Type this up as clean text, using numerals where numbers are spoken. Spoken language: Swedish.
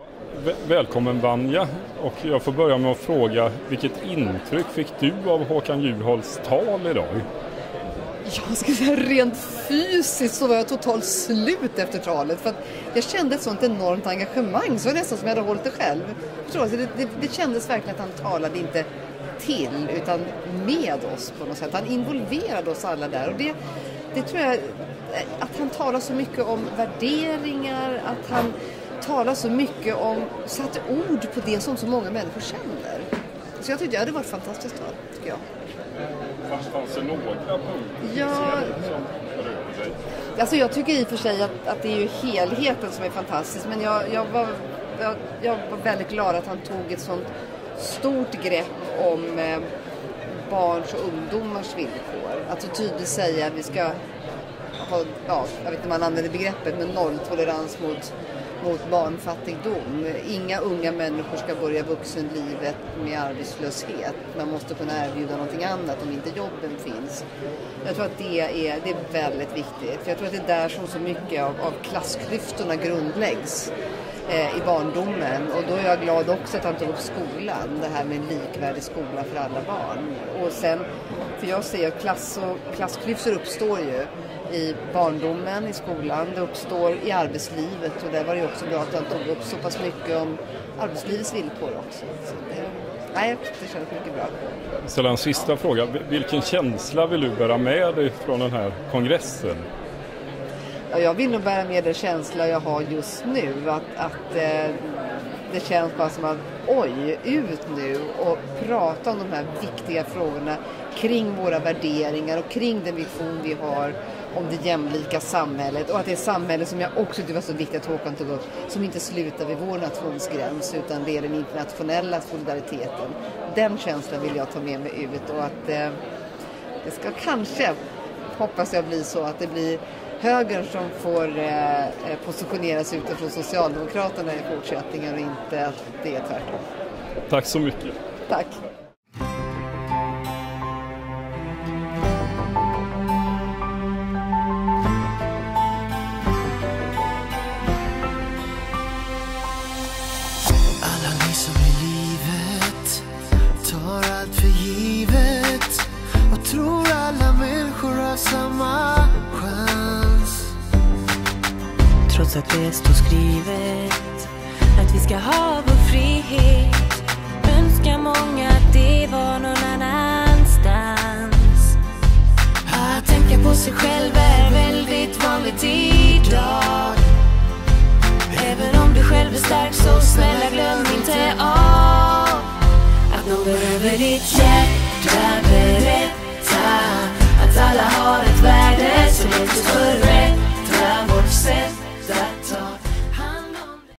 Välkommen Vanja, och jag får börja med att fråga, vilket intryck fick du av Håkan Juholts tal idag? Jag ska säga rent fysiskt så var jag totalt slut efter talet, för att jag kände ett sånt enormt engagemang, så var det nästan som jag hade hållit det själv. Det kändes verkligen att han talade inte till utan med oss på något sätt. Han involverade oss alla där, och det tror jag, att han talar så mycket om värderingar, att han talar så mycket om, satte ord på det som så många människor känner. Så jag tyckte det var ett fantastiskt tal, tycker jag. Fanns det några punkter som berörde dig? Alltså jag tycker i och för sig att det är ju helheten som är fantastisk, men jag var väldigt glad att han tog ett sånt stort grepp om barns och ungdomars villkor. Att så tydligt säga att vi ska ha, jag vet inte om man använder begreppet, men nolltolerans mot barnfattigdom. Inga unga människor ska börja vuxenlivet med arbetslöshet. Man måste kunna erbjuda någonting annat om inte jobben finns. Jag tror att det är väldigt viktigt. För jag tror att det är där som så mycket av klassklyftorna grundläggs i barndomen. Och då är jag glad också att han tog upp skolan. Det här med en likvärdig skola för alla barn. Och sen, för jag ser att klassklyftor uppstår ju i barndomen, i skolan, det uppstår i arbetslivet, och där var det också bra att han tog upp så pass mycket om arbetslivets villkor också. Så det känns mycket bra. Så en sista fråga, vilken känsla vill du bära med dig från den här kongressen? Ja, jag vill nog bära med den känsla jag har just nu, att det känns bara som att ut nu och prata om de här viktiga frågorna kring våra värderingar och kring den vision vi har om det jämlika samhället, och att det är samhället som jag också tycker var så viktigt att Håkan tog upp, som inte slutar vid vår nationsgräns utan det är den internationella solidariteten. Den känslan vill jag ta med mig ut, och att det ska kanske, hoppas jag, bli så att det blir högern som får positioneras utifrån Socialdemokraterna i fortsättningen och inte att det är tvärtom. Tack så mycket. Tack. Alla ni som i livet tar allt för givet och tror alla människor har samma chans. Trots att det står skrivet att vi ska ha vår frihet, önskar många att det var någon annanstans. Att tänka på sig själv är väldigt vanligt idag. Även om du själv är stark, så snälla glöm inte av att någon behöver ditt hjärta.